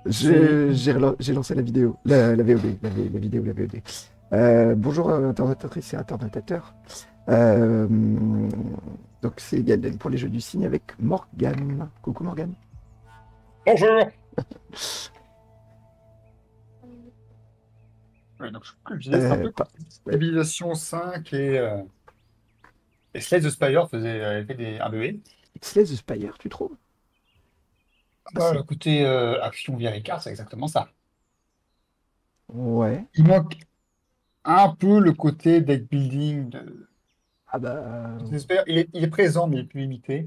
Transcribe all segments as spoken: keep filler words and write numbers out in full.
C'est Je- J'ai relan- j'ai lancé la vidéo, la, la V O D, la, V- la vidéo, la V O D. Euh, bonjour euh, internautatrices et internautateurs. Euh, donc c'est Gaden pour les jeux du cygne avec Morgane. Coucou Morgane. bonjour. Ouais, donc, comme je disais, c'est un Euh, peu comme pas- si ouais. Civilization cinq et, euh, et Slay the Spire faisaient, avaient fait des, un bébé. Slay the Spire, tu trouves? Ah, Bah, c'est... le côté euh, action via Ricard, c'est exactement ça. Ouais. Il manque un peu le côté deck building de Ah bah... Slay the Spire. Il est, il est présent, mais il est plus limité.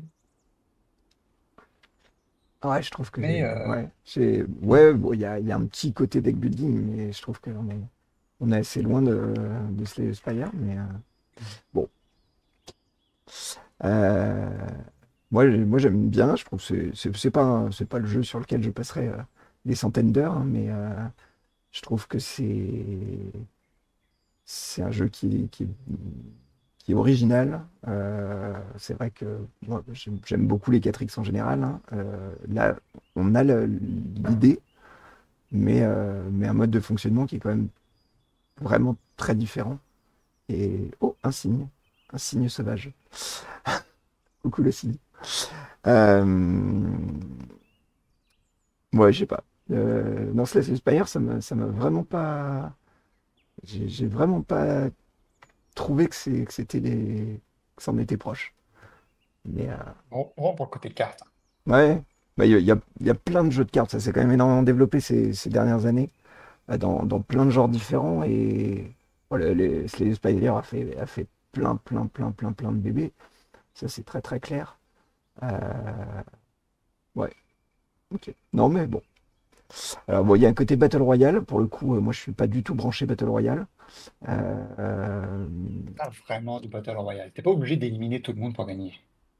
euh, ouais, je trouve que Mais j'ai... euh, Ouais, j'ai... Ouais, bon, il y a, il y a un petit côté deck building, mais je trouve qu'on est, on est assez loin de, de Slay the Spire, mais... euh, bon. Euh, Moi, j'ai- moi j'aime bien, je trouve que c'est c'est c'est pas, un- c'est pas le jeu sur lequel je passerai euh, des centaines d'heures, hein, mais euh, je trouve que c'est c'est un jeu qui, qui, qui est original. Euh, c'est vrai que moi, j'aime j'aime beaucoup les quatre X en général, hein. Euh, là, on a le- l'idée, mais, euh, mais un mode de fonctionnement qui est quand même vraiment très différent. Et oh, un cygne, un cygne sauvage. Coucou le cygne. Euh, Ouais, je sais pas. Euh, dans Slay the Spire, ça m'a, ça m'a vraiment pas. J'ai j'ai vraiment pas trouvé que c'est, que c'était les, que ça en était proche. Mais euh, bon, bon, pour le côté carte. ouais, bah, il y, a, il y a- il y a plein de jeux de cartes. Ça s'est quand même énormément développé ces, ces dernières années, euh, dans, dans plein de genres différents. Et voilà, les, Slay the Spire a fait, a fait plein, plein, plein, plein, plein de bébés. Ça, c'est très, très clair. Euh, ouais, ok. Non, mais bon. Alors, bon, il y a un côté Battle Royale. Pour le coup, euh, moi, je suis pas du tout branché Battle Royale. Euh, euh, Pas vraiment du Battle Royale. T'es pas obligé d'éliminer tout le monde pour gagner.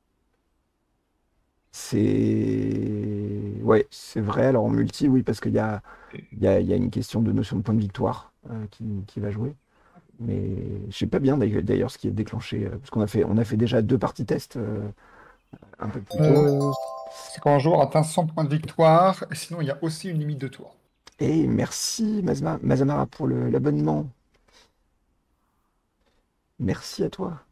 c'est ouais, c'est vrai. Alors en multi, oui, parce qu'il y a, il y a, il y a une question de notion de point de victoire euh, qui, qui va jouer. Mais je sais pas bien d'ailleurs d'ailleurs ce qui est déclenché, euh, parce qu'on a fait, on a fait déjà deux parties test euh, un peu plus tôt. Euh, c'est quand un joueur atteint cent points de victoire, et sinon il y a aussi une limite de tour. Et merci Mazma- Mazamara pour le- l'abonnement. Merci à toi.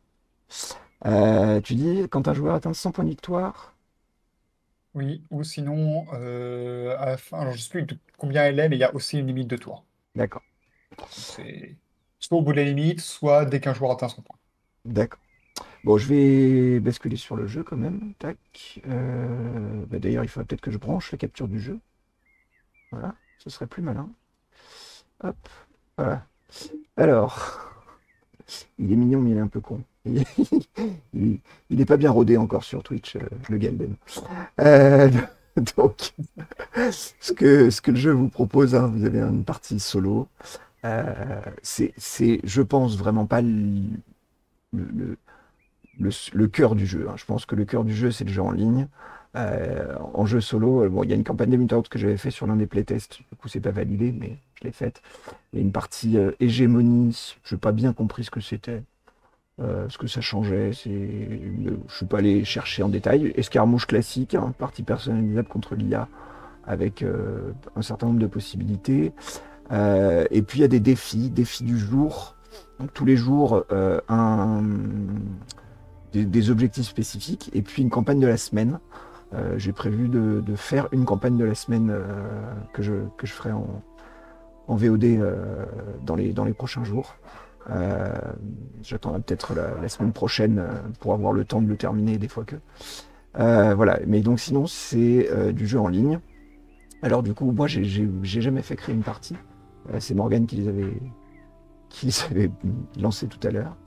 Euh, tu dis quand un joueur atteint cent points de victoire. Oui, ou sinon, euh, à la fin, alors je sais plus de combien elle est, mais il y a aussi une limite de tour. D'accord, Donc c'est soit au bout de la limite, soit dès qu'un joueur atteint son point. d'accord. Bon, je vais basculer sur le jeu quand même. Tac. Euh, bah, d'ailleurs, il faudrait peut-être que je branche la capture du jeu. Voilà, ce serait plus malin. Hop, voilà. Alors, il est mignon, mais il est un peu con. Il, il- il est pas bien rodé encore sur Twitch, euh, le Galben. Euh, donc, ce que, ce que le jeu vous propose, hein, vous avez une partie solo. Euh, c'est, c'est, je pense, vraiment pas le, le, le, le cœur du jeu, hein. Je pense que le cœur du jeu, c'est le jeu en ligne. Euh, en jeu solo, euh, bon, il y a une campagne de Mutant que j'avais fait sur l'un des playtests. Du coup, c'est pas validé, mais je l'ai faite. Il y a une partie euh, hégémonie. Je n'ai pas bien compris ce que c'était, euh, ce que ça changeait. C'est... Je ne suis pas allé chercher en détail. Escarmouche classique, hein, partie personnalisable contre l'I A avec euh, un certain nombre de possibilités. Euh, et puis il y a des défis, défis du jour. Donc tous les jours, euh, un, des, des objectifs spécifiques et puis une campagne de la semaine. Euh, j'ai prévu de, de faire une campagne de la semaine euh, que, je, que je ferai en, en V O D euh, dans, les, dans les prochains jours. Euh, J'attendrai peut-être la, la semaine prochaine euh, pour avoir le temps de le terminer des fois que. Euh, voilà, mais donc sinon c'est euh, du jeu en ligne. Alors du coup, moi j'ai j'ai- j'ai jamais fait créer une partie. Euh, c'est Morgane qui les avait, qui les avait lancés tout à l'heure.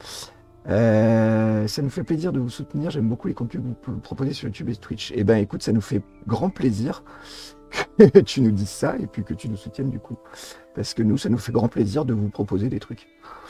Euh, ça nous fait plaisir de vous soutenir. J'aime beaucoup les contenus que vous p- proposez sur YouTube et Twitch. Eh ben, écoute, ça nous fait grand plaisir que tu nous dises ça et puis que tu nous soutiennes du coup. Parce que nous, ça nous fait grand plaisir de vous proposer des trucs.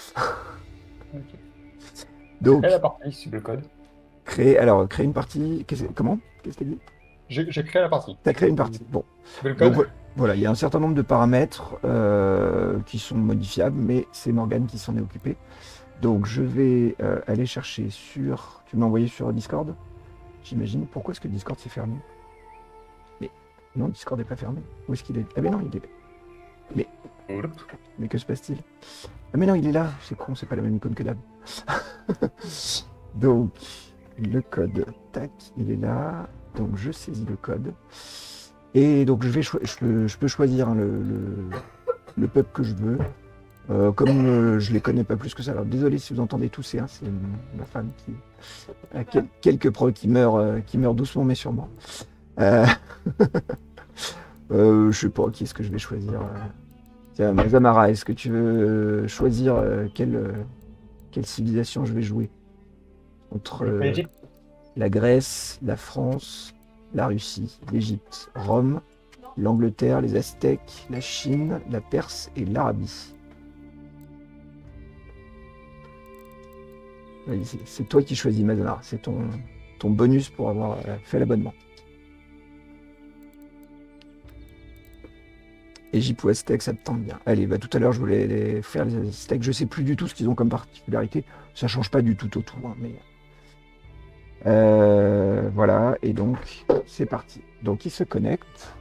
Ok. Créer la Donc, partie, c'est le code. créer, alors, créer une partie. qu'est-ce- Comment? Qu'est-ce que tu as dit? J'ai j'ai créé la partie. Tu as créé une Tu partie. Bon. veux le Donc code? vo- voilà, il y a un certain nombre de paramètres euh, qui sont modifiables, mais c'est Morgane qui s'en est occupé. Donc je vais euh, aller chercher sur. Tu m'as envoyé sur Discord, j'imagine. Pourquoi est-ce que Discord s'est fermé? Mais Non, Discord n'est pas fermé. Où est-ce qu'il est? Ah mais non, il est... Mais, mais que se passe-t-il? Ah mais non, il est là. C'est con, c'est pas la même icône que d'hab. Donc, le code, tac, il est là. Donc, je saisis le code. Et donc, je, vais cho- je, peux, je peux choisir hein, le, le, le pub que je veux. Euh, comme euh, je les connais pas plus que ça, alors désolé si vous entendez tousser, hein, c'est ma femme qui a quel- quelques pros qui meurent, euh, qui meurent doucement mais sûrement. Euh, euh, je sais pas qui est-ce que je vais choisir. euh. Tiens, Mazamara, est-ce que tu veux euh, choisir euh, quelle, euh, quelle civilisation je vais jouer entre euh, L'Égypte. la Grèce, la France, la Russie, l'Égypte, Rome, l'Angleterre, les Aztèques, la Chine, la Perse et l'Arabie. Oui, c'est c'est toi qui choisis, Mazamara. C'est ton, ton bonus pour avoir euh, fait l'abonnement. Égypte ou Aztèque, ça me tente bien. Allez, bah, tout à l'heure, je voulais les faire les Aztèques. Je sais plus du tout ce qu'ils ont comme particularité. Ça change pas du tout au tout, hein, mais... Euh, voilà, et donc, c'est parti. Donc, il se connecte.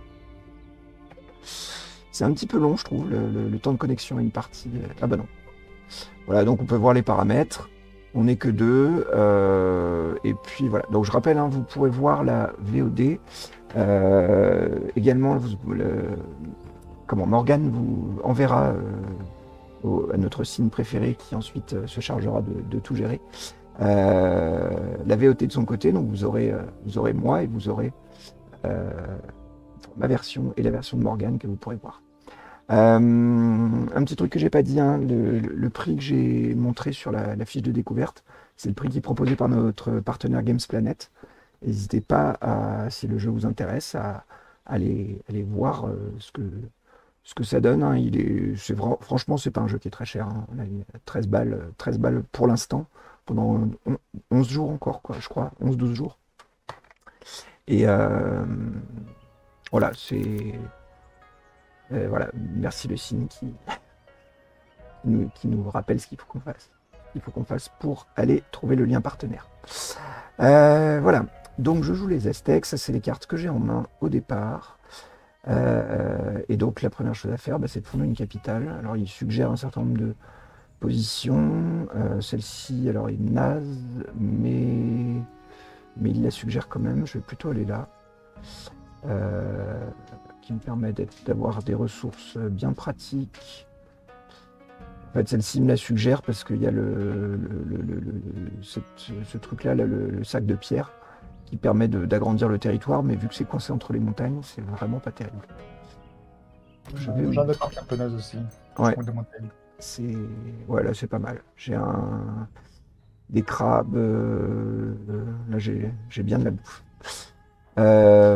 C'est un petit peu long, je trouve, le, le- le temps de connexion à une partie. Ah bah non. Voilà, donc on peut voir les paramètres. On n'est que deux. euh, et puis voilà. Donc je rappelle, hein, vous pourrez voir la V O D. Euh, également, vous- le- comment Morgane vous enverra euh, au- à notre signe préféré qui ensuite euh, se chargera de, de tout gérer. Euh, la V O D de son côté, donc vous aurez, euh, vous aurez moi et vous aurez euh, ma version et la version de Morgane que vous pourrez voir. Euh, un petit truc que j'ai pas dit, hein, le, le- le prix que j'ai montré sur la, la fiche de découverte, c'est le prix qui est proposé par notre partenaire Games Planet. N'hésitez pas, à, si le jeu vous intéresse, à, à aller, aller voir euh, ce que, ce que ça donne. Hein. Il est, c'est vra- franchement, c'est pas un jeu qui est très cher. Hein. On a mis treize balles, euh, treize balles pour l'instant, pendant on- onze jours encore, quoi, je crois, onze douze jours. Et euh, voilà, c'est. euh, voilà, merci le signe qui, nous- qui nous rappelle ce qu'il faut qu'on fasse. Il faut qu'on fasse pour aller trouver le lien partenaire. Euh, voilà. Donc je joue les Aztèques, ça c'est les cartes que j'ai en main au départ. Euh, et donc la première chose à faire, bah, c'est de fonder une capitale. Alors il suggère un certain nombre de positions. Euh, Celle-ci, alors est naze, mais... mais il la suggère quand même. Je vais plutôt aller là. Euh, qui me permet d'être- d'avoir des ressources bien pratiques. En fait, celle-ci me la suggère parce qu'il y a le, le- le- le- le- cette- ce truc-là, là, le, le sac de pierre, qui permet de- d'agrandir le territoire, mais vu que c'est coincé entre les montagnes, c'est vraiment pas terrible. Je vais... J'ai un autre arc un peu naze aussi. Ouais, Je de montagne. c'est... Ouais, là, c'est pas mal. J'ai un... des crabes. euh, euh, Là, j'ai j'ai bien de la bouffe. Euh,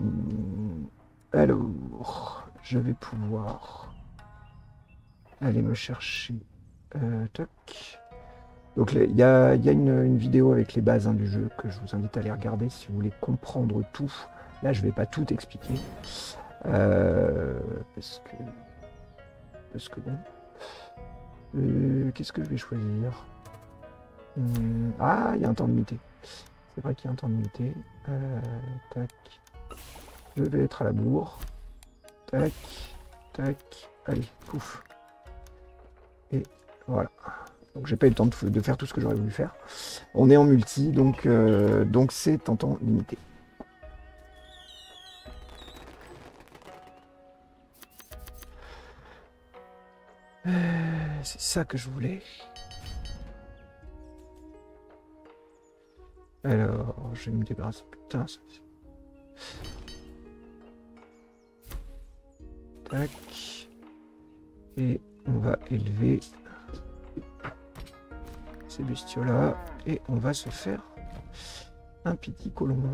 Alors, je vais pouvoir aller me chercher... Euh, toc. Donc il y a, il y a une, une vidéo avec les bases hein, du jeu que je vous invite à aller regarder si vous voulez comprendre tout. Là, je vais pas tout expliquer. Euh, parce que... Parce que bon... Euh, Qu'est-ce que je vais choisir? Hum, Ah, il y a un temps limité. C'est vrai qu'il y a un temps limité. Euh, tac. Je vais être à la bourre. Tac. Tac. Allez, pouf. Et voilà. Donc j'ai pas eu le temps de, de faire tout ce que j'aurais voulu faire. On est en multi, donc euh, donc c'est en temps limité. Euh, c'est ça que je voulais. Alors, je vais me débarrasser. Putain, ça... Tac. Et on va élever ces bestioles-là. Et on va se faire un petit colon.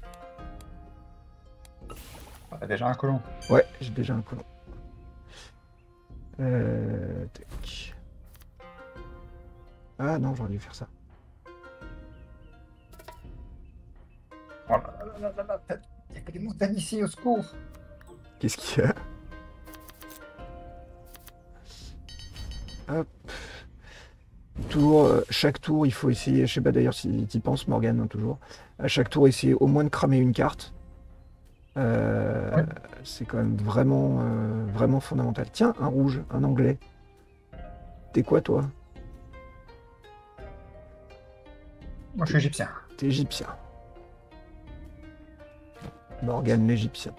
Ah, déjà un colon. Ouais, j'ai déjà un colon. Euh, tac. Ah non, j'aurais dû faire ça. Oh là là là là là là. Il y a que des montagnes ici, au secours. Qu'est-ce qu'il y a? Hop. Toujours, euh, chaque tour, il faut essayer, je sais pas d'ailleurs si tu y penses, Morgane, hein, toujours. À chaque tour, essayer au moins de cramer une carte. Euh, Ouais. c'est quand même vraiment, euh, vraiment fondamental. Tiens, un rouge, un anglais. T'es quoi, toi? Moi, je T'es suis égyptien. t'es égyptien. Morgan l'Égyptien.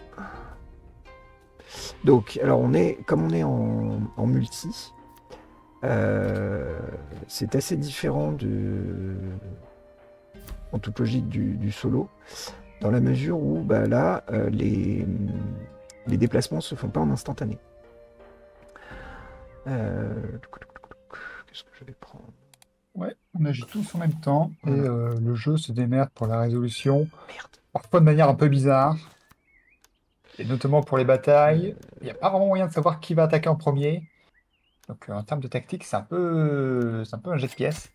Donc, alors on est, comme on est en, en multi, euh, c'est assez différent de, en toute logique du, du solo, dans la mesure où bah, là, euh, les, les déplacements se font pas en instantané. Euh, Qu'est-ce que je vais prendre? Ouais, on agit tous en même temps et Voilà. euh, le jeu se démerde pour la résolution, Merde. parfois de manière un peu bizarre, et notamment pour les batailles. Euh, Il n'y a pas vraiment moyen de savoir qui va attaquer en premier. Donc, euh, en termes de tactique, c'est un peu, c'est un peu un jet de pièces.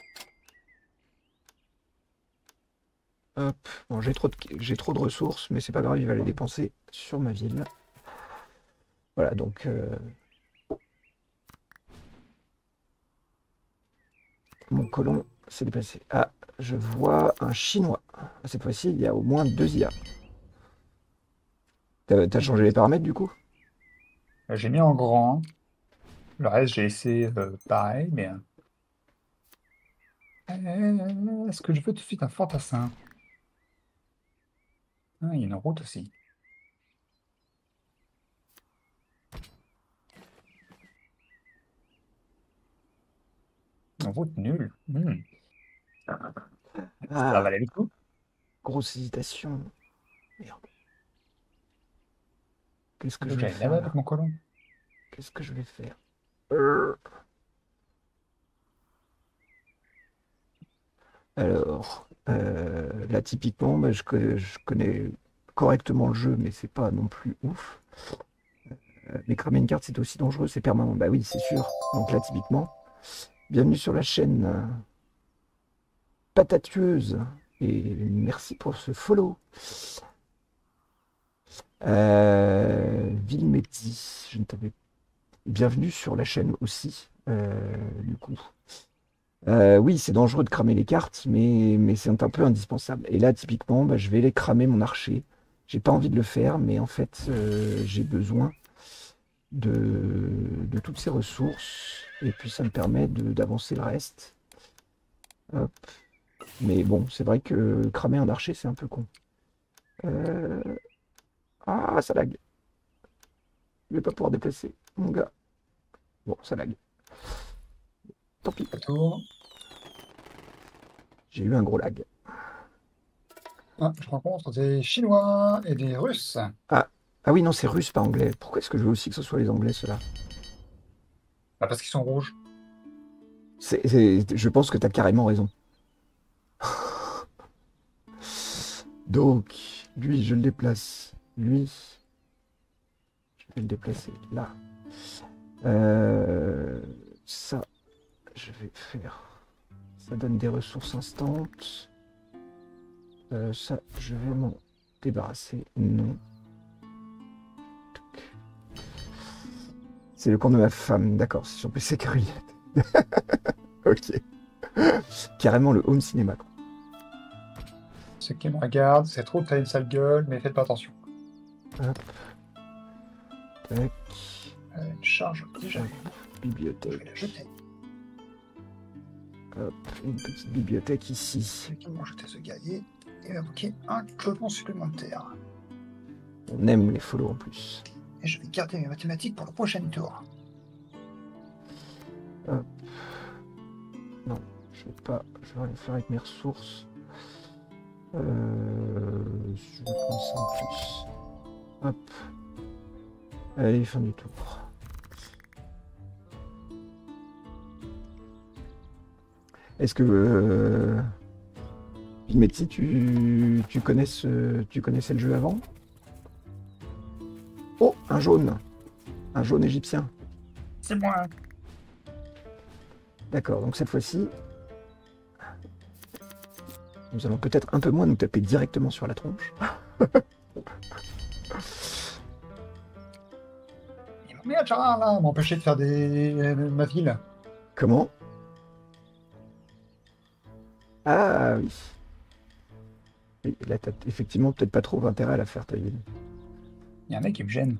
hop. Bon, j'ai trop de, j'ai trop de ressources, mais c'est pas grave, il va les dépenser sur ma ville. Voilà, donc euh, mon colon s'est déplacé. Ah, je vois un Chinois. Cette fois-ci, il y a au moins deux I A. T'as t'as changé les paramètres du coup? Euh, J'ai mis en grand. Le reste, j'ai laissé euh, pareil, mais euh, euh, est-ce que je veux tout de suite un fantassin? Ah, il y a une route aussi. Une route nulle. Hmm. Ça Ah, valait le coup. grosse hésitation. Merde. Qu'est-ce que je Donc, vais j'allais faire là-bas avec là? mon colon. Qu'est-ce que je vais faire? Euh, Alors, euh, là typiquement, bah, je, connais, je connais correctement le jeu, mais c'est pas non plus ouf. Euh, mais cramer une carte, c'est aussi dangereux, c'est permanent. Bah oui, c'est sûr. Donc là, typiquement, bienvenue sur la chaîne euh, Patatueuse. Et merci pour ce follow. Euh, Vilmetti, je ne t'avais bienvenue sur la chaîne aussi, euh, du coup. Euh, oui, c'est dangereux de cramer les cartes, mais, mais c'est un peu indispensable. Et là, typiquement, bah, je vais les cramer mon archer. J'ai pas envie de le faire, mais en fait, euh, j'ai besoin de, de toutes ces ressources. Et puis, ça me permet de- d'avancer le reste. Hop. Mais bon, c'est vrai que cramer un archer, c'est un peu con. Euh, Ah, ça lag. Je vais pas pouvoir déplacer, mon gars. Bon, ça lag. Tant pis. Retour. J'ai eu un gros lag. Ah, je rencontre des Chinois et des Russes. Ah, ah oui, non, c'est russe, pas anglais. Pourquoi est-ce que je veux aussi que ce soit les anglais, ceux-là? Bah, parce qu'ils sont rouges. C'est, c'est- je pense que tu as carrément raison. Donc, lui, je le déplace. Lui, je vais le déplacer là. Euh, ça, je vais faire. Ça donne des ressources instantes. Euh, ça, je vais m'en débarrasser. Non. C'est le compte de ma femme. D'accord, c'est sur P C Carrière. Ok. Carrément le home cinéma, quoi. Ceux qui me regardent, c'est trop, t'as une sale gueule, mais faites pas attention. Hop, tac, Euh, une charge déjà hop, vue. Je vais la bibliothèque. jeter. Hop, une petite bibliothèque ici. Ceux qui vont jeter ce guerrier et invoquer un clone supplémentaire. On aime les follow en plus. Et je vais garder mes mathématiques pour le prochain tour. Hop. Non, je vais pas. Je vais rien faire avec mes ressources. Euh, je vais prendre ça en plus. Hop. Allez, fin du tour. Est-ce que euh, Pimetti, tu, tu, connais ce- tu connaissais le jeu avant? Oh, un jaune. Un jaune égyptien. C'est moi. D'accord, donc cette fois-ci, nous allons peut-être un peu moins nous taper directement sur la tronche. Il m'a mis un char là, m'empêcher de faire des... ma ville. Comment? – – – – – – – – – – – – – – – – – – – – – – – – – – – – – – – – – – – – – – – – – – – – – – – – – – – – – – – – – – – – – – – – – – – – – – – – – – – – – – – – – – – – – – – – – – – – – – – – – – – – – – – – – – – – – – –– – –– –––––––––––––––––––––––––––––– – – – – – – – – – – – – – – – – – – – – – – – – – – – – – – – – – – – – – – – – – – – – – – – – – – – – – – – – – – – – – – – – – – – – – – – – – – – – – – – – – – – – – – – – – – – – – – – – – – – – – – – – – – – – – – – – – – – – – – – – – –– Et là, t'as effectivement peut-être pas trop intérêt à la faire, ta ville. Il y a un mec qui me gêne.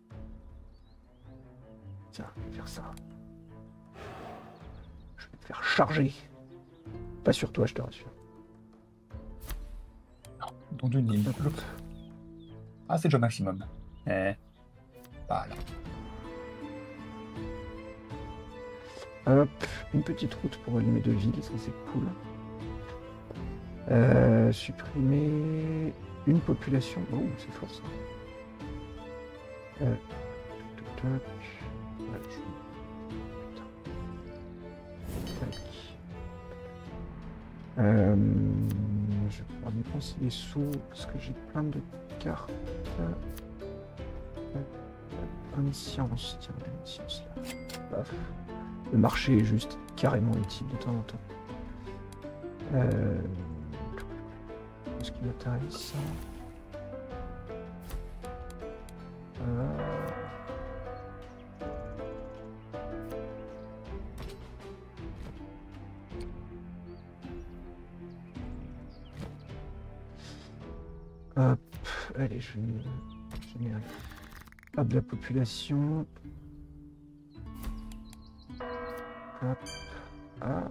Tiens, je vais faire ça. Je vais te faire charger. Pas sur toi, je te rassure. Dans une ligne. Ah, c'est déjà maximum. Eh. Voilà. Hop, une petite route pour relier mes deux villes, ça c'est cool. Euh, supprimer une population. Oh, c'est fort ça. Euh, toc, toc, toc. Ouais, je- Tac. Euh, je vais pouvoir dépenser des sous parce que j'ai plein de cartes. Omniscience, tiens, omniscience là. Paf. Le marché est juste carrément utile de temps en temps. Euh... Est-ce qu'il m'intéresse ça? euh... Hop, allez, je vais... Je vais... Hop, de la population. Hop. Ah.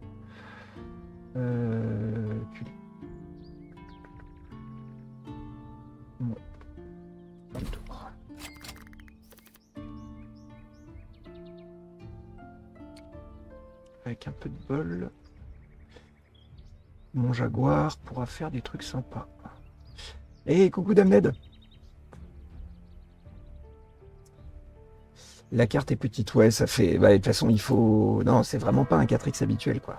Euh... tu- Ouais. Pas le tour. Avec un peu de bol, mon jaguar pourra faire des trucs sympas. Hé, coucou Damned. La carte est petite, ouais, ça fait... Bah, de toute façon, il faut... Non, c'est vraiment pas un quatre X habituel, quoi.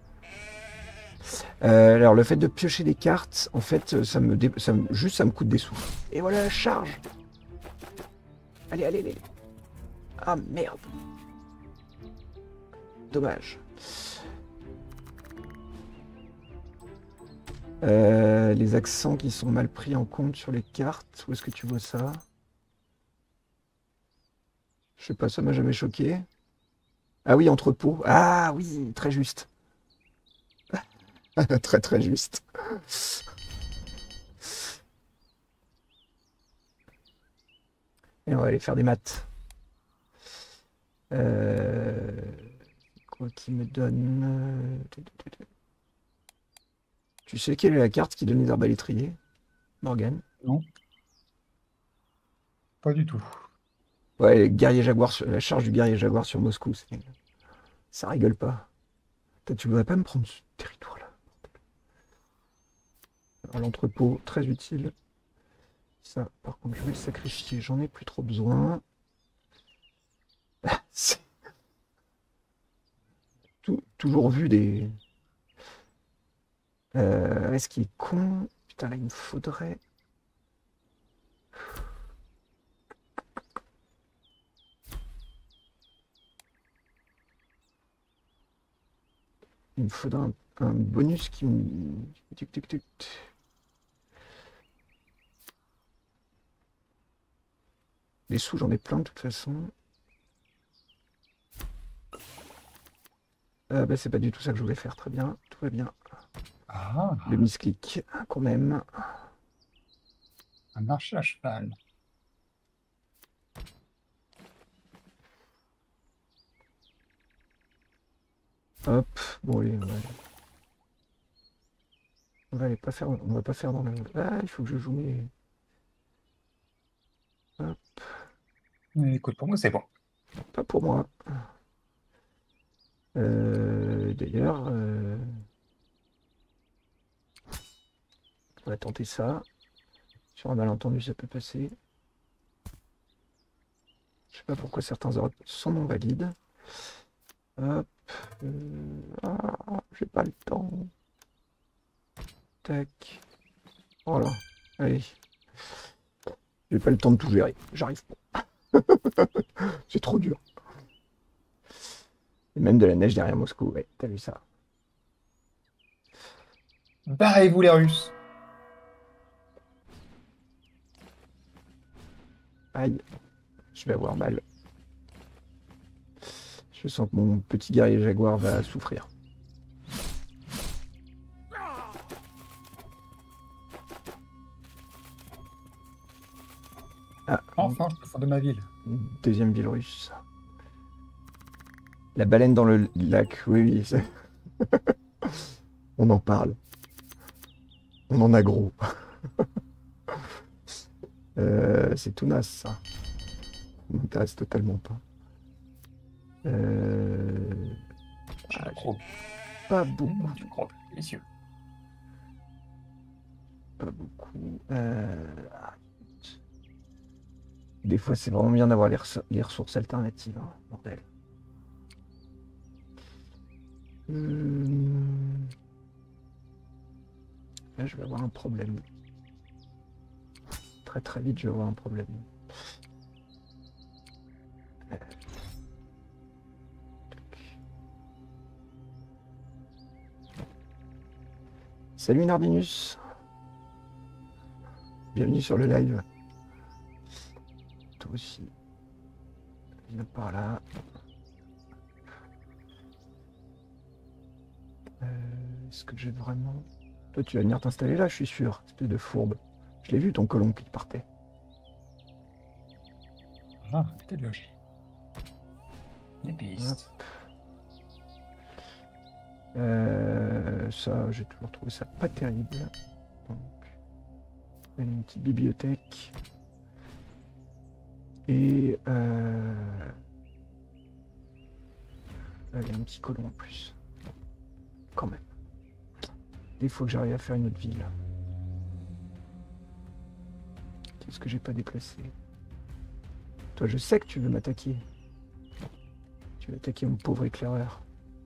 Euh, alors, le fait de piocher des cartes, en fait, ça me... Dé... Ça me... Juste, ça me coûte des sous. Et voilà, charge. Allez, allez, allez. Ah, merde. Dommage. Euh, les accents qui sont mal pris en compte sur les cartes, où est-ce que tu vois ça? Je sais pas, ça m'a jamais choqué. Ah oui, entrepôt. Ah oui, très juste. Très très juste. Et on va aller faire des maths. Euh... Quoi qui me donne... Tu sais quelle est la carte qui donne les arbalétriers, Morgane? Non. Pas du tout. Ouais, guerrier jaguar sur... la charge du guerrier jaguar sur Moscou, c'est... ça rigole pas. Toi, tu voudrais pas me prendre ce territoire-là? Alors, l'entrepôt, très utile. Ça, par contre, je vais le sacrifier, j'en ai plus trop besoin. C'est tout- toujours vu des... Euh, est-ce qu'il est con? Putain, là, il me faudrait... Il me faudrait un, un bonus qui me... Tic, tic, tic. Les sous, j'en ai plein de toute façon. Euh, bah, c'est pas du tout ça que je voulais faire, très bien, tout va bien. Ah, Le misclick, quand même. un marché à cheval. Hop, bon allez, on va, on va aller pas faire, on va pas faire dans le... Ah, il faut que je joue mes... Hop, Mais écoute, pour moi, c'est bon. pas pour moi. Euh, d'ailleurs, euh, on va tenter ça. Sur un malentendu, ça peut passer. Je sais pas pourquoi certains ordres sont non valides. Hop, euh, ah, j'ai pas le temps. Tac. Voilà, allez. J'ai pas le temps de tout gérer, j'arrive pas. C'est trop dur. Et même de la neige derrière Moscou, ouais, t'as vu ça. Barrez-vous les Russes. Aïe, je vais avoir mal. Je sens que mon petit guerrier jaguar va souffrir. enfin, je peux fonder ma ville. Deuxième ville russe. La baleine dans le lac, oui, oui. c'est- On en parle. On en a gros. Euh, c'est tout naze, ça. Ça m'intéresse totalement pas. Euh... J'ai ah, du j'ai gros. pas beaucoup. Mmh, du gros, délicieux. Pas beaucoup. Euh, ah, Des fois, c'est vraiment bien d'avoir les, res- les ressources alternatives, hein, bordel. Hum, Là, je vais avoir un problème. Très très vite, je vais avoir un problème. Euh, Salut Nardinus, bienvenue sur le live. Toi aussi, viens par là. Euh, Est-ce que j'ai vraiment... Toi, tu vas venir t'installer là, je suis sûr, espèce de fourbe. Je l'ai vu ton colon qui partait. Ah, c'était logique. Des Hop. pistes. Euh, ça, j'ai toujours trouvé ça pas terrible. Donc, une petite bibliothèque. Et euh... là, il y a un petit colon en plus. Quand même. Il faut que j'arrive à faire une autre ville. Qu'est-ce que j'ai pas déplacé? Toi, je sais que tu veux m'attaquer. Tu veux attaquer mon pauvre éclaireur.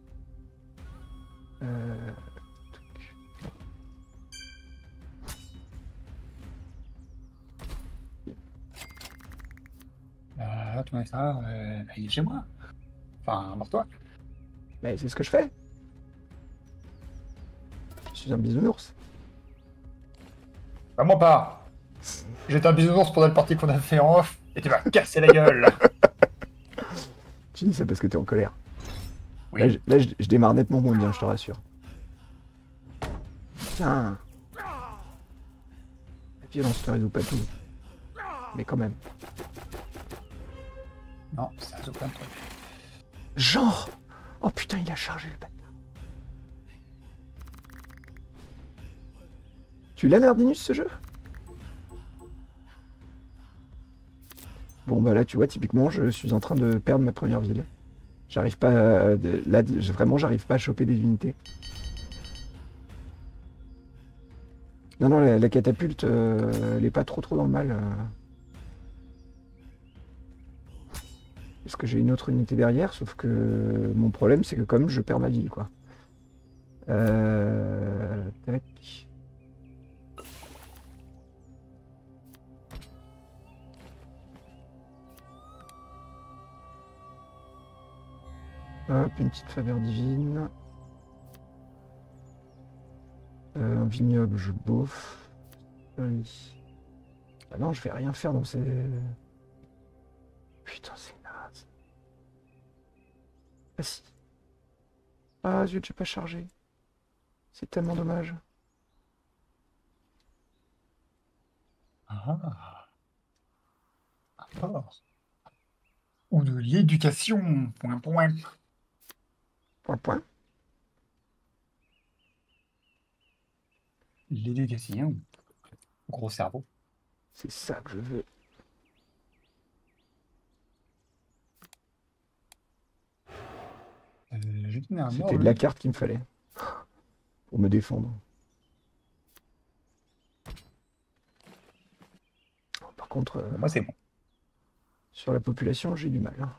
Euh... tac. Ah, ton ça, euh, il est chez moi. Enfin, pour toi. Mais c'est ce que je fais. Je suis un bisounours. Vraiment pas. J'étais un bisounours pendant le parti qu'on a fait en off, et tu vas casser la gueule. Tu dis ça parce que t'es en colère. Là, Oui. je, là, je- je démarre nettement moins bien, je te rassure. Tiens. La violence ne résout pas tout. Mais quand même. Non, ça résout plein de trucs. Genre. Oh putain, il a chargé le bâtard. Tu l'as, Nardinus, ce jeu? Bon, bah là, tu vois, typiquement, je suis en train de perdre ma première ville. J'arrive pas à... de- Là, je- vraiment, j'arrive pas à choper des unités. Non, non, la, la catapulte, euh, elle est pas trop trop dans le mal. euh. Parce que j'ai une autre unité derrière, sauf que mon problème, c'est que comme je perds ma ville, quoi. Euh... Tac. Hop, une petite faveur divine. Euh, un vignoble, je bouffe. Oui. Ah non, je vais rien faire dans ces... Putain, c'est naze. Ah si. Ah zut, j'ai pas chargé. C'est tellement dommage. Ah, un fort. Ou de l'éducation. Point, point. Point, point. L'éducation. Gros cerveau. C'est ça que je veux. Euh, je tenais un C'était de la ordre. carte qu'il me fallait. Pour me défendre. Par contre, euh, Moi, c'est bon. sur la population, j'ai du mal, hein.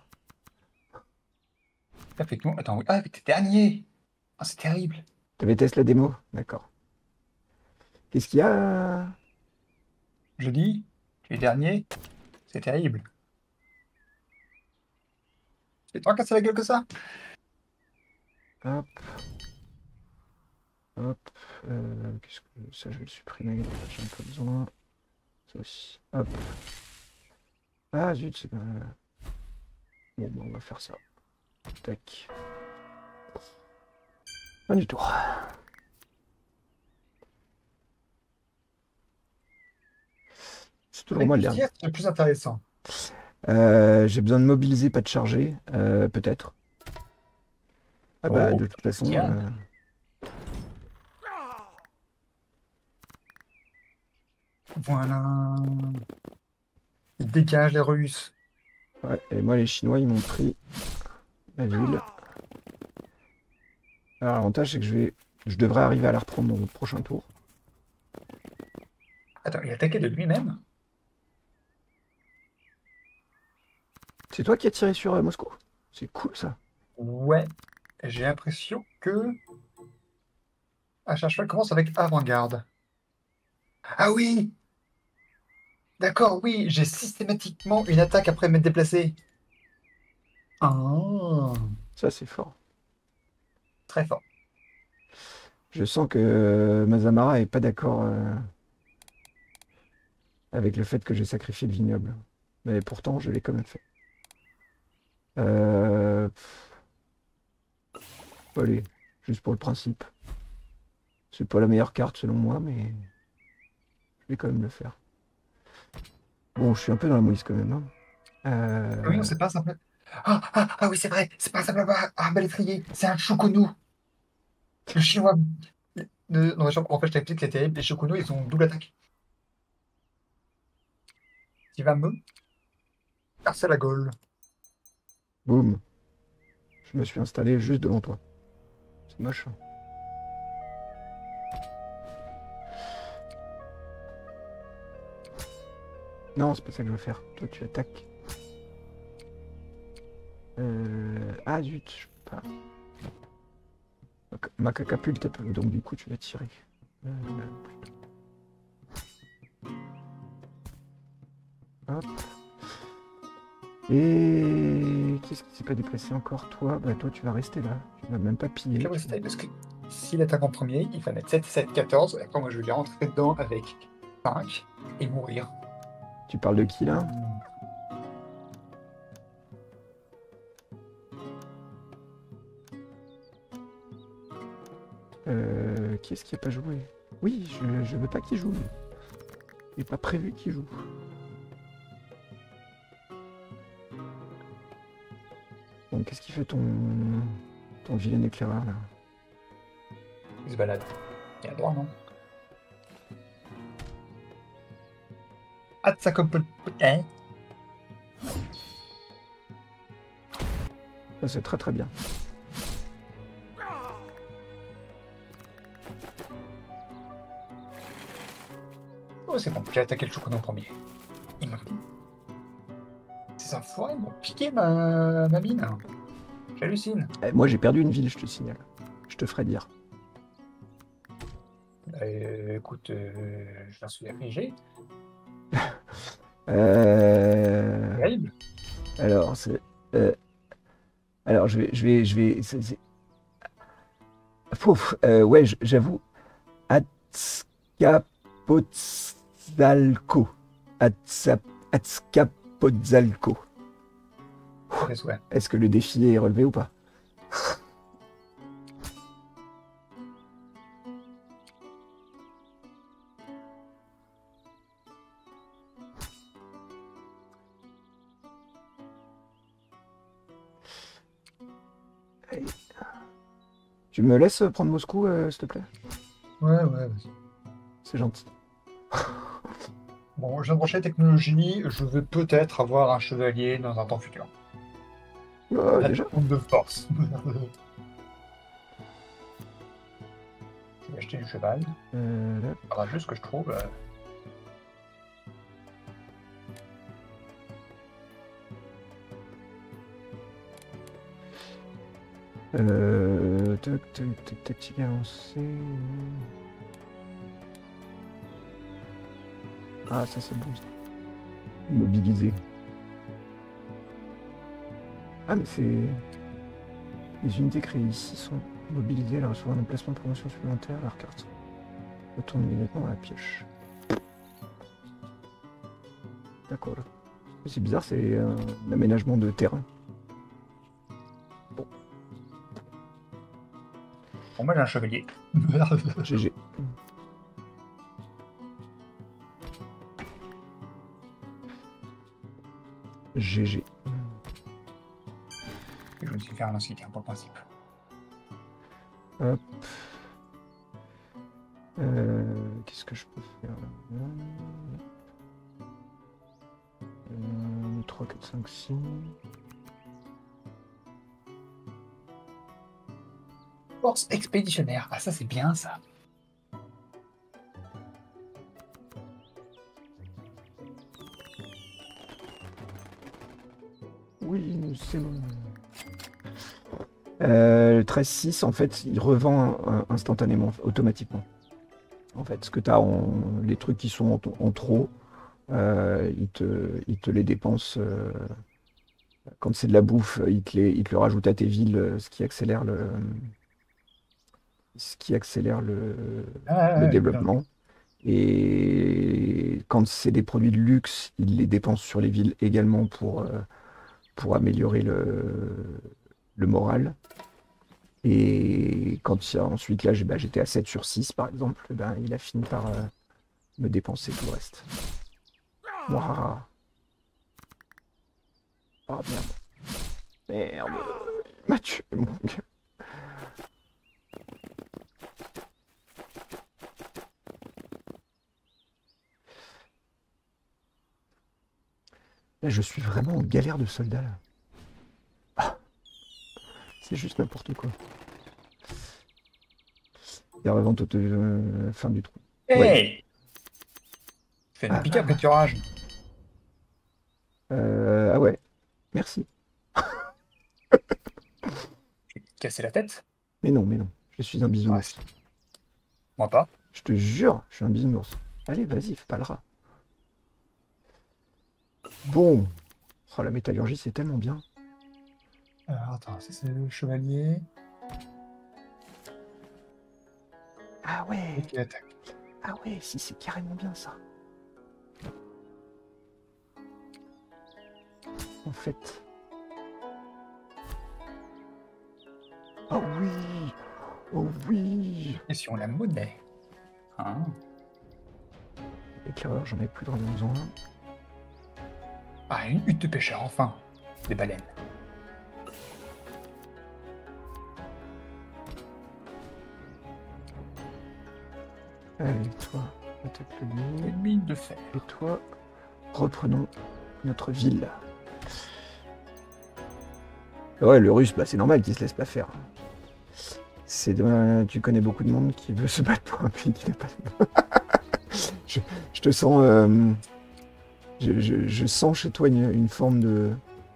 T'as fait que nous. Attends, oui. Ah, mais t'es dernier. Ah, c'est terrible. T'avais testé la démo? D'accord. Qu'est-ce qu'il y a? Je dis, tu es dernier. C'est terrible. C'est toi casser la gueule que ça? Hop. Hop. Euh, qu'est-ce que... Ça, je vais le supprimer. J'en ai pas besoin. Ça aussi. Hop. Ah, zut, c'est pas... Bon, bon, on va faire ça. Tac. Pas du tout. C'est toujours Avec moi le plus dernier. tiers, c'est plus intéressant. Euh, j'ai besoin de mobiliser, pas de charger, euh, peut-être. Ah bah, Oh, de toute façon, tiens. euh, Voilà. Ils dégagent les Russes. ouais, et moi, les Chinois, ils m'ont pris la ville. Alors, l'avantage, c'est que je vais, je devrais arriver à la reprendre dans le prochain tour. Attends, il a attaqué de lui-même? C'est toi qui as tiré sur euh, Moscou? C'est cool, ça. Ouais. J'ai l'impression que à chaque fois, il commence avec avant-garde. Ah oui! D'accord, oui, j'ai systématiquement une attaque après m'être déplacé. Ah, Ça, c'est fort. très fort. Je sens que euh, Mazamara est pas d'accord euh, avec le fait que j'ai sacrifié le vignoble. Mais pourtant, je l'ai quand même fait. Euh... Allez, juste pour le principe. C'est pas la meilleure carte selon moi, mais je vais quand même le faire. Bon, je suis un peu dans la mouise quand même, hein. Oui, non, Euh, c'est pas simple. Ah, ah, ah oui, c'est vrai, c'est pas un simple arbalètrier, c'est un choconou. Le chinois. Le- non, en fait, je t'explique, c'est terrible. Les choconous, ils ont double attaque. Tu vas me casser la gueule. Boum, je me suis installé juste devant toi. C'est moche, hein. Non, c'est pas ça que je veux faire. Toi, tu attaques. Euh... Ah zut, je peux pas. Ma ca- ma catapulte, peut- donc du coup, tu vas tirer. Euh, Hop. Et qu'est-ce qui s'est pas déplacé encore? Toi, bah toi, tu vas rester là. Tu vas même pas piller. Tu vas... Parce que s'il attaque en premier, il va mettre sept, sept, quatorze. Et après, moi, je vais lui rentrer dedans avec cinq et mourir. Tu parles de qui là? Euh, qui est-ce qui a pas joué? Oui, je, je veux pas qu'il joue. Il n'est pas prévu qu'il joue. Bon, qu'est-ce qui fait ton ton vilain éclaireur là? Il se balade. Il a droit, non? Ah, ça comme peu. Hein? Ça, c'est très très bien. Oh, c'est bon, j'ai attaqué le chocolat en premier. Il m'a. Ces enfoirés m'ont piqué ma, ma mine. J'hallucine. Eh, moi, j'ai perdu une ville, je te signale. Je te ferai dire. Euh, écoute, euh, je m'en suis affligé. Euh, Terrible. Alors, c'est. euh, Alors, je vais, je vais, je vais. c'est- c'est- Pouf, euh, ouais, j- j'avoue. Azcapotzalco. Azca- Azcapotzalco. Très souhait. Est-ce que le défi est relevé ou pas? Allez. Tu me laisses prendre Moscou, euh, s'il te plaît? Ouais, ouais, vas-y. C'est gentil. Bon, je viens de brancher la technologie. Je vais peut-être avoir un chevalier dans un temps futur. Oh, Un déjà? compte de force. Je vais acheter du cheval. Euh, là. Il faudra juste que je trouve. euh, Euh, tac, tac, tac, tactique avancée. Ah, ça c'est bon. Ça. Mobiliser. Ah, mais c'est. Les unités créées ici sont mobilisées, elles reçoivent un emplacement de promotion supplémentaire, leur carte retourne immédiatement dans la pioche. D'accord. C'est bizarre, c'est un aménagement de terrain. Bon, Bon, moi j'ai un chevalier. G G. G G. Je me suis fait un lance-cliquer pour le principe. Hop. Euh, Qu'est-ce que je peux faire là euh, trois, quatre, cinq, six. Force expéditionnaire. Ah, ça, c'est bien, ça. Oui, c'est bon. Euh, le treize six, en fait, il revend euh, instantanément, automatiquement. En fait, ce que tu as en... les trucs qui sont en, en trop, euh, il, te, il te les dépense. Euh, quand c'est de la bouffe, il te, les, il te le rajoute à tes villes, euh, ce qui accélère le, ce qui accélère le, Ah, le ouais, bien vu. développement. Et quand c'est des produits de luxe, il les dépense sur les villes également pour, euh, pour améliorer le, le moral. Et quand il y a, ensuite, là, j'ai- bah, j'étais à sept sur six, par exemple, eh ben, il a fini par euh, me dépenser tout le reste. Waouh. Oh merde. Merde. Il m'a tué, mon gars. Là, je suis vraiment en galère de soldats, là. Ah, c'est juste n'importe quoi. Et revente au euh, fin du trou. Ouais. Hey! Fais une Ah, pique ah, après tirage. euh, ah ouais. Merci. Je vais te casser la tête. Mais non, mais non. Je suis un Ouais, bisounours. si. Moi pas. Je te jure, je suis un bisounours. Allez, vas-y, fais pas le rat. Bon. Oh, la métallurgie, c'est tellement bien. Alors, attends, ça, c'est le chevalier. Ah Et ouais. qui attaque. Ah ouais, si, c'est carrément bien ça. En fait. Oh oui. Oh oui. Et si on la monnaie? Hein? Éclaireur, j'en ai plus vraiment besoin. Ah, une hutte de pêcheur, enfin. Des baleines. Allez, toi, attaque le loup. Une mine de fer. Et toi, reprenons notre ville. Ouais, le russe, bah, c'est normal qu'il se laisse pas faire. C'est de- Tu connais beaucoup de monde qui veut se battre pour un pays qui n'a pas de... je, je te sens... euh, je, je- je sens chez toi une, une forme de...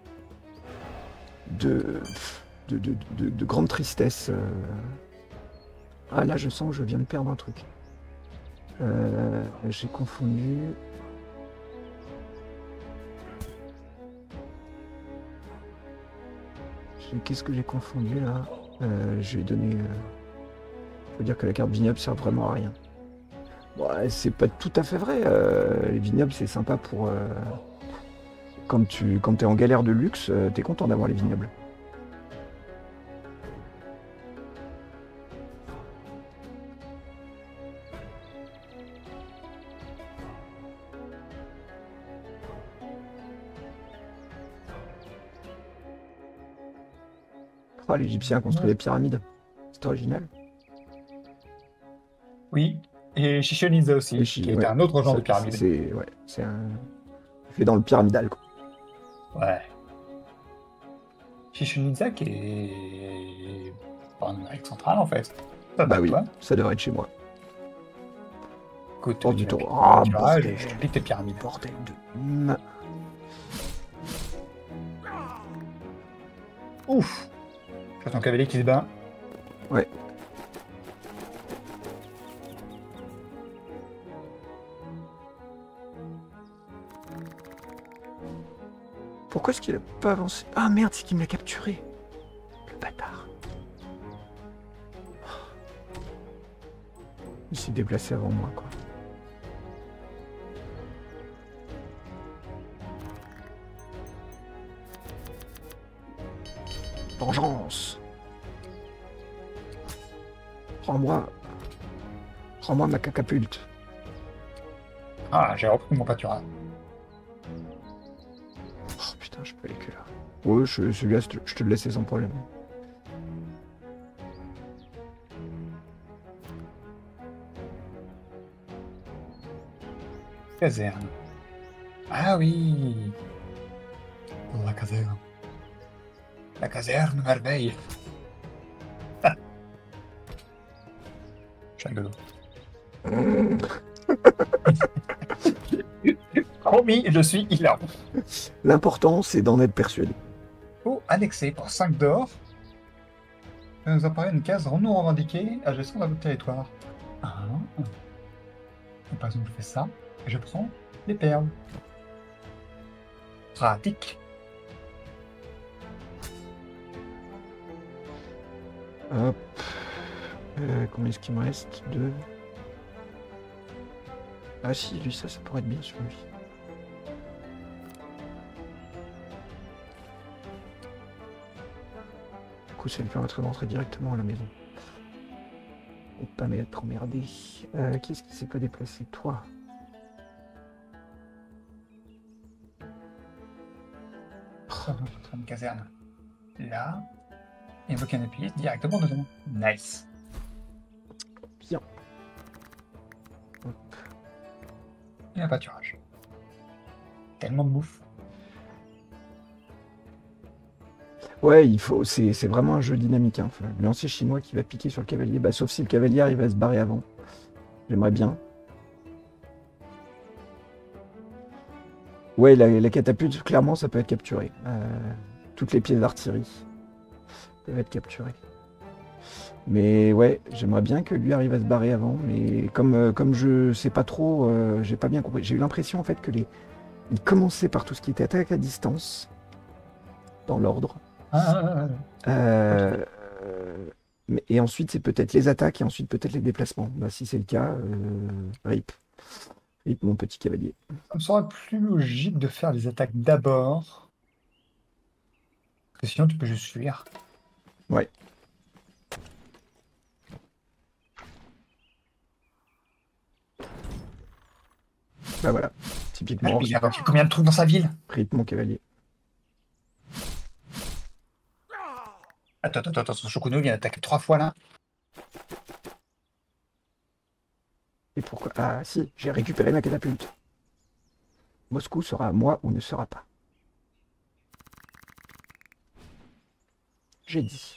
de... de, de, de- de grande tristesse. euh. Ah là, je sens que je viens de perdre un truc. Euh, J'ai confondu... J'ai- Qu'est-ce que j'ai confondu là? Euh, Je vais donner... euh, Je veux dire que la carte vignoble sert vraiment à rien. Bon, ouais, c'est pas tout à fait vrai. euh, les vignobles, c'est sympa pour... euh, Quand tu quand t'es en galère de luxe, euh, t'es content d'avoir les vignobles. Oh, l'Égyptien a construit des pyramides. C'est original. Oui. Et Chichen Itza Et aussi, chi- qui était ouais, un autre genre ça, de c'est pyramide. c'est- ouais, c'est un... fait dans le pyramidal, quoi. Ouais. Chichen Itza qui est pas en Amérique centrale, en fait. Ça va, Bah oui, toi. ça devrait être chez moi. Écoute, Hors tu du m'as tour. piqué mon Ah, pâturage et je te bordel. pique tes pyramides. Bordel de... m- Ouf! Je vois ton cavalier qui se bat. Ouais. Pourquoi est-ce qu'il a pas avancé? Ah merde, c'est qu'il me l'a capturé. Le bâtard. Il s'est déplacé avant moi, quoi. Vengeance. Rends-moi... Rends-moi ma catapulte. Ah, j'ai repris mon pâturage. Oh putain. Ouais, je- celui-là, je te je te le laisse sans problème. Caserne. Ah oui, la caserne. La caserne, merveille. Ah, je suis rigolo. Promis, je suis hilarant. L'important, c'est d'en être persuadé. Oh, annexé pour cinq d'or. Ça nous apparaît une case non revendiquée à gestion de votre territoire. Ah. Et par exemple, je fais ça et je prends les perles. Pratique. Hop. Euh, combien est-ce qu'il me reste? Deux. Ah si, lui, ça, ça pourrait être bien sur lui. Du coup, ça lui permettrait d'entrer directement à la maison. Et pas m'être emmerdé. Euh, qui est-ce qui s'est pas déplacé? Toi. Ça va faire une caserne. Là. Et invoquer un appui directement dedans. Nice. Bien. Hop. Et un pâturage. Tellement de bouffe. Ouais, il faut. C'est c'est vraiment un jeu dynamique. Hein. Enfin, le lancer chinois qui va piquer sur le cavalier. Bah, sauf si le cavalier arrive à se barrer avant. J'aimerais bien. Ouais, la, la catapulte, clairement, ça peut être capturé. Euh, toutes les pièces d'artillerie peuvent être capturées. Mais ouais, j'aimerais bien que lui arrive à se barrer avant. Mais comme, euh, comme je sais pas trop, euh, j'ai pas bien compris. J'ai eu l'impression en fait que les. Il commençait par tout ce qui était attaque à distance, dans l'ordre. Ah, Euh, mais- et ensuite, c'est peut-être les attaques et ensuite peut-être les déplacements. Bah, si c'est le cas, euh, rip. Rip, mon petit cavalier. ça me semble plus logique de faire les attaques d'abord. Parce que sinon, tu peux juste fuir. Ouais. Bah voilà. Ah, Typiquement, puis il a vendu combien de trucs dans sa ville? rip, mon cavalier. Attends, attends, attends, son Shokuno vient d'attaquer trois fois là. Et pourquoi? Ah si, j'ai récupéré ma catapulte. Moscou sera à moi ou ne sera pas. J'ai dit.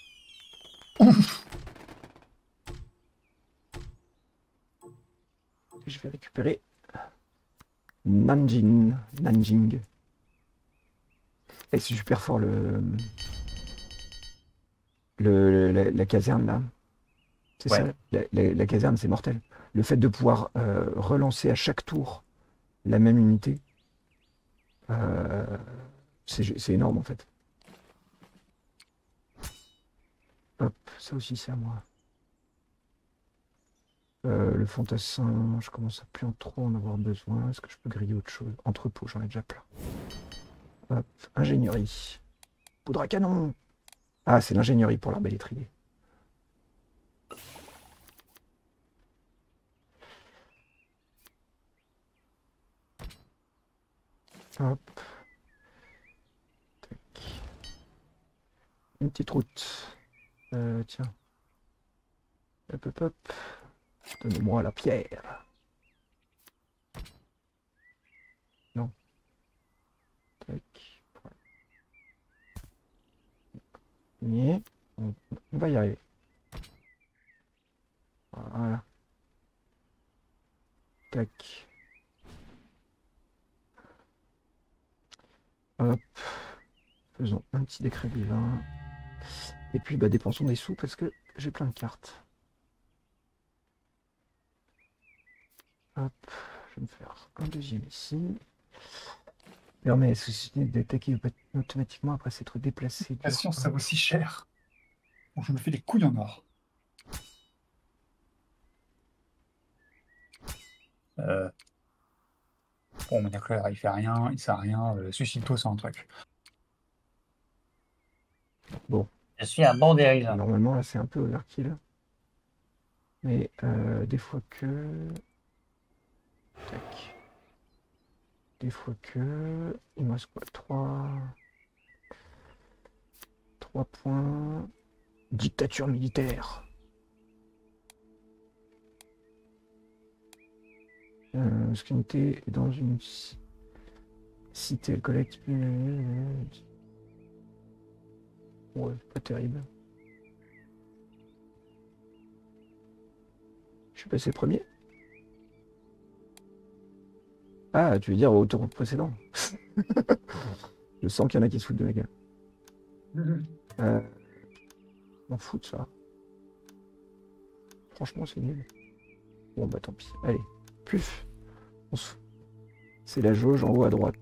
Et je vais récupérer Nanjing. Nanjing. Et c'est super fort le, le la, la caserne là. C'est Ouais. ça, la, la- la caserne, c'est mortel. Le fait de pouvoir euh, relancer à chaque tour la même unité, euh, c'est c'est énorme en fait. Hop, ça aussi c'est à moi. Euh, le fantassin, je commence à plus en trop en avoir besoin. Est-ce que je peux griller autre chose? Entrepôt, j'en ai déjà plein. Hop, ingénierie. Poudre à canon. Ah, c'est l'ingénierie pour l'arbalétrier. Hop. Tac. Une petite route. Euh, tiens. Hop, hop, hop. Donnez-moi la pierre. Non. Tac. Mais on, on va y arriver. Voilà. Tac. Hop. Faisons un petit décret divin. Et puis bah, dépensons des sous parce que j'ai plein de cartes. Hop. Je vais me faire un deuxième ici. Permet à la société d'attaquer automatiquement après s'être déplacé. La science, ça vaut si cher. Donc je me fais des couilles en or. Euh... Bon, mon éclair, il fait rien, il sert à rien. Euh, Suicide-toi, c'est un truc. Bon. Je suis un bon dirigeant. Normalement, là, c'est un peu overkill. Mais euh, des fois que... Tac. Des fois que... Il me reste quoi? trois... trois points. Dictature militaire. Euh, ce unité est dans une cité, elle collecte. Ouais, pas terrible. Je suis passé premier. Ah, tu veux dire au tour précédent. Je sens qu'il y en a qui se foutent de ma gueule. Euh, m'en fous de ça. Franchement, c'est nul. Bon, bah tant pis. Allez, plus. On se fout. C'est la jauge en haut à droite.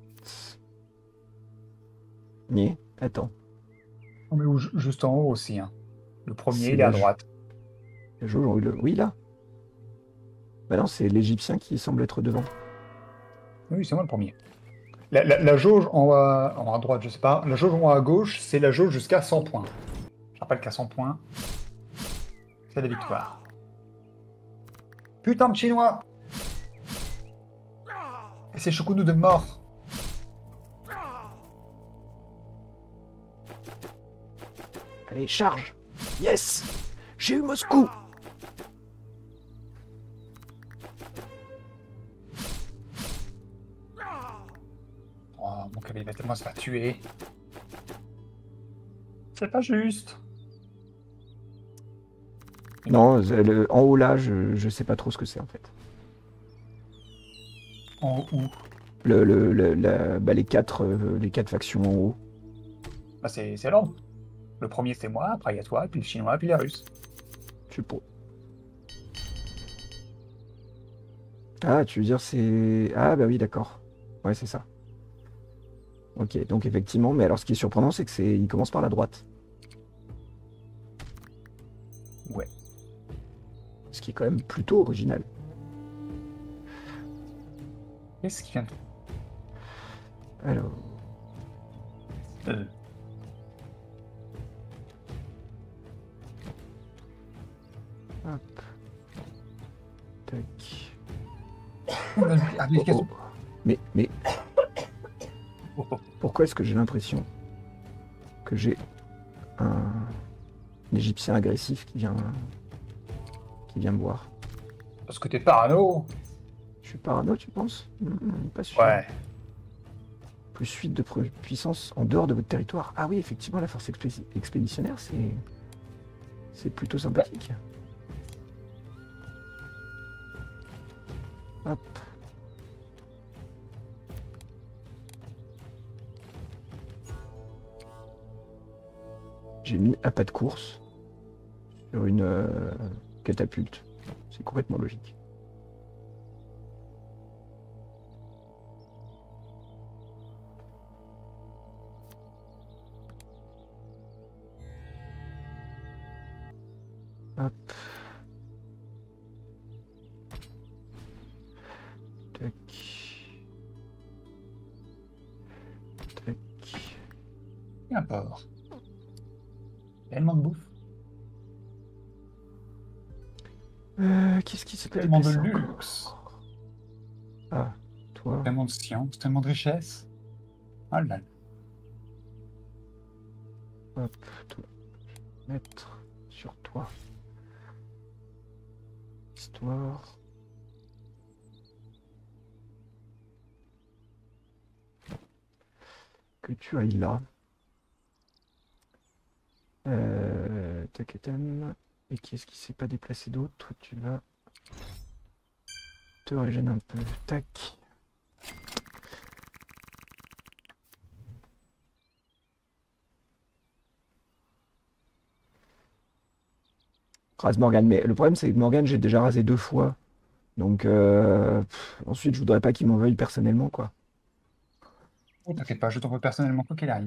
Mais, attends. On met où- juste en haut aussi. Hein. Le premier, C'est il est à la, droite. la jauge en haut. Le... Oui, là. Bah non, c'est l'Égyptien qui semble être devant. Oui, c'est moi le premier. La, la- la jauge en haut à, en haut à droite, je sais pas. La jauge en haut à gauche, c'est la jauge jusqu'à cent points. Je rappelle qu'à cent points, c'est la victoire. Putain de Chinois! Et c'est Shukunu de mort. Allez, charge. Yes. J'ai eu Moscou. Oh, mon cavalier va tellement se faire tuer. C'est pas juste. Non, le- en haut là, je, je sais pas trop ce que c'est en fait. En haut où? Le, le, le- la- bah, les, quatre, euh, les quatre factions en haut. Bah, c'est c'est l'ordre. Le premier, c'est moi, après il y a toi, puis le chinois, puis les russes. Je sais pas. Ah, tu veux dire c'est... Ah bah oui, d'accord. Ouais, c'est ça. Ok, donc effectivement, mais alors ce qui est surprenant, c'est que c'est, il commence par la droite. Ouais. Ce qui est quand même plutôt original. Qu'est-ce qui vient de... Alors, Euh, hop. Tac. ah, mais Oh, qu'est-ce- oh. Mais, mais oh, oh. pourquoi est-ce que j'ai l'impression que j'ai un... un Égyptien agressif qui vient, qui vient me voir? Parce que t'es parano. Je suis parano, tu penses? Hmm, pas sûr. Ouais. Plus huit de pu- puissance en dehors de votre territoire. Ah oui, effectivement, la force expé- expéditionnaire, c'est c'est plutôt sympathique. Hop. J'ai mis à pas de course sur une euh, catapulte. C'est complètement logique. Hop. Tac. Tac. Et un porc. Tellement de bouffe. Euh, Qu'est-ce qui s'est pas Tellement de déplacé luxe. encore? Ah, toi. Tellement de science, tellement de richesse. Ah là là. Hop, toi. Mettre sur toi. Histoire. Que tu ailles là. Euh, tac, tac. Et qui est-ce qui s'est pas déplacé d'autre? Tu vas te régénérer un peu. Tac. Rase Morgan. Mais le problème, c'est que Morgan, j'ai déjà rasé deux fois. Donc, euh, pff, ensuite, je voudrais pas qu'il m'en veuille personnellement, quoi. Oh, t'inquiète pas, je t'en veux personnellement quoi qu'il arrive.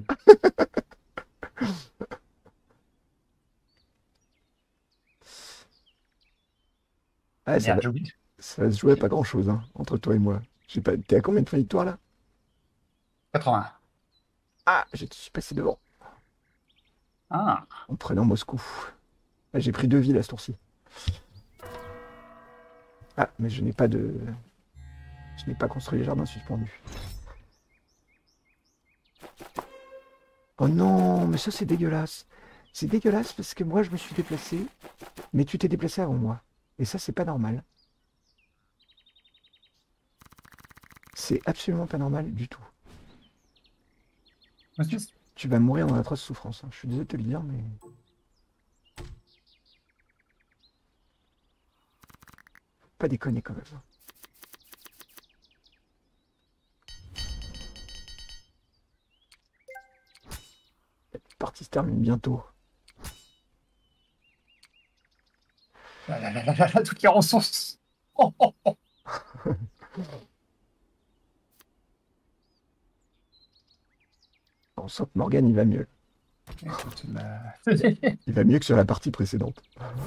Ah, ça Merde, va, j'ai oublié. ça va se jouer à pas grand-chose, hein, entre toi et moi. Je sais pas, t'es à combien de points de victoire, là? quatre-vingts. Ah, je suis passé devant. Ah, En prenant Moscou. Ah, j'ai pris deux villes à ce tour-ci. Ah, mais je n'ai pas de... Je n'ai pas construit les jardins suspendus. Oh non, mais ça c'est dégueulasse. C'est dégueulasse parce que moi je me suis déplacé, mais tu t'es déplacé avant moi. Et ça, c'est pas normal. C'est absolument pas normal du tout. Monsieur, Tu vas mourir dans d'atroces souffrances, hein. Je suis désolé de te le dire, mais... Faut pas déconner quand même. La partie se termine bientôt. là, là, là, là, là, là, toutes les ressources. Oh, oh, oh. On sent que Morgane, il va mieux. Écoute, bah... Il va mieux que sur la partie précédente.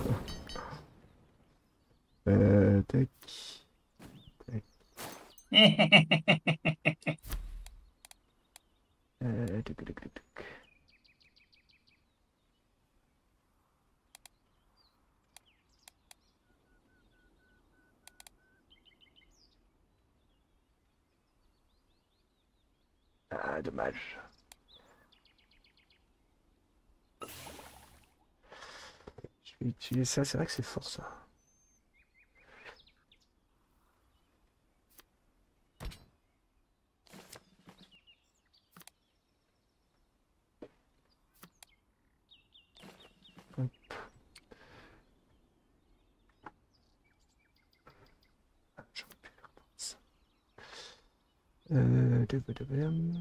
Euh, tac. Tac. Euh, tac, tac, tac, tac. Ah, dommage. Je vais utiliser ça, c'est vrai que c'est fort ça. Hop. Ah, j'aurais pu faire ça. Euh, tadadadam.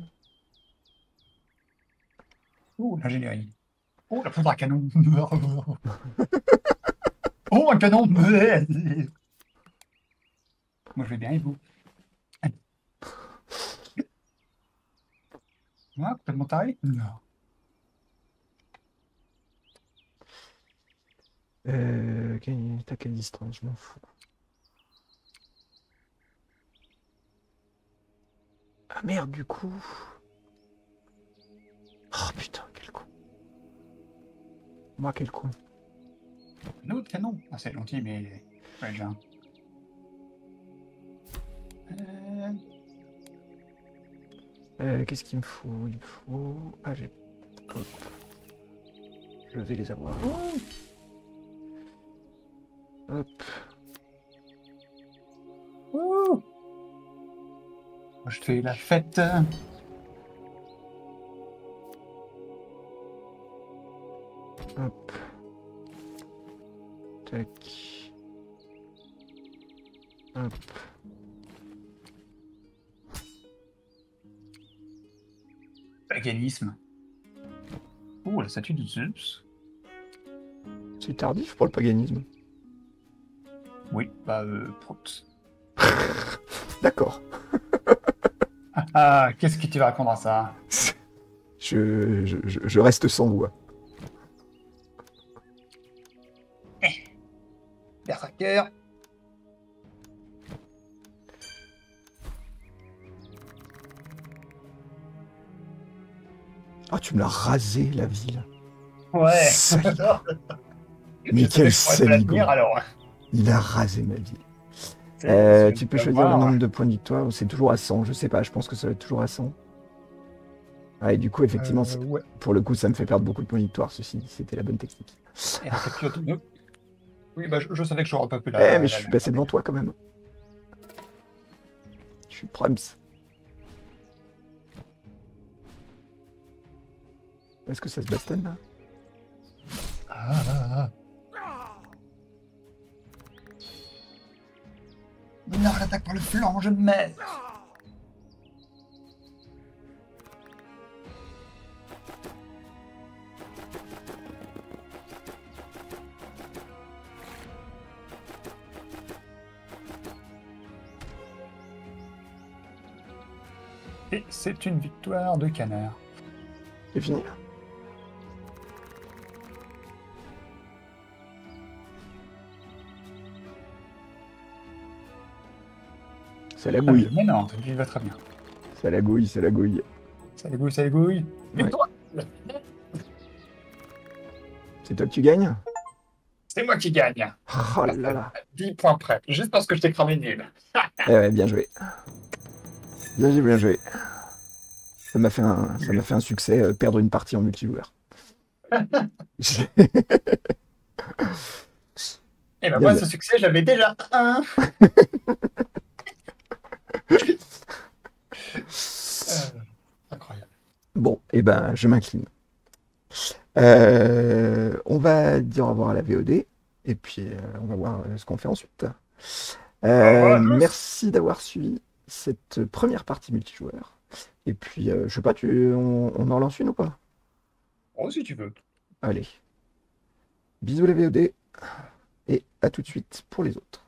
Oh, l'ingénierie. Oh, la poudre à canon. Oh, un canon. Moi, je vais bien, et vous? Moi, complètement taré? Non. Euh, quelle- t'as quelle distance? Je m'en fous. Ah merde, du coup. Oh putain, quel con. Moi, quel con. Un autre canon. Ah, c'est gentil, mais... Ouais, j'ai un... Euh... Euh, qu'est-ce qu'il me faut? Il me faut... Ah, j'ai... Hop. Je vais les avoir. Hop. Ouh. Moi, je fais la fête. Hop. Tac. Hop. Paganisme. Oh, la statue de Zeus. C'est tardif pour le paganisme. Oui, bah, euh, prout. D'accord. Ah, ah, qu'est-ce que tu vas répondre à ça? Je, je, je- je reste sans voix. Berserker. Ah, tu me l'as rasé, la ville. Ouais. Saligo. Je Mais savais quel que je pourrais pas la saligo. tenir, alors. Il a rasé ma ville. C'est- Euh, c'est- tu peux tu vas choisir le voir. nombre de points de victoire ou c'est toujours à cent. Je sais pas, je pense que ça va être toujours à cent. Ah, et du coup, effectivement, Euh, c'est- ouais. pour le coup, ça me fait perdre beaucoup de points de victoire. Ceci dit, c'était la bonne technique. Et la capture autonome. Oui, bah, je, je savais que j'aurais pas pu Eh, la. mais la- je suis la- passé devant toi quand même. Je suis Prams. Est-ce que ça se bastonne là? Ah, ah, ah. Non, l'attaque par le flanc, je mets. Et c'est une victoire de canard. C'est fini. Ça la Ah, mais, gouille. mais non, tu vas très bien. Ça la gouille, ça la gouille. Ça dégouille, ça dégouille. Ouais. Victoire. C'est toi que tu gagnes? C'est moi qui gagne. Oh là là. dix points près, juste parce que je t'ai cramé nul. Eh ouais, bien joué. Bien joué, bien joué. Ça m'a fait un, ça m'a fait un succès, euh, perdre une partie en multijoueur. Et ben Bien, moi, bien. ce succès, j'avais déjà un. Euh, incroyable. Bon, et ben, je m'incline. Euh, on va dire au revoir à la V O D, et puis euh, on va voir euh, ce qu'on fait ensuite. Au revoir Euh, à tous. merci d'avoir suivi cette première partie multijoueur. Et puis, euh, je sais pas, tu, on, on en lance une ou pas? Oh, si tu veux. Allez, bisous les V O D, et à tout de suite pour les autres.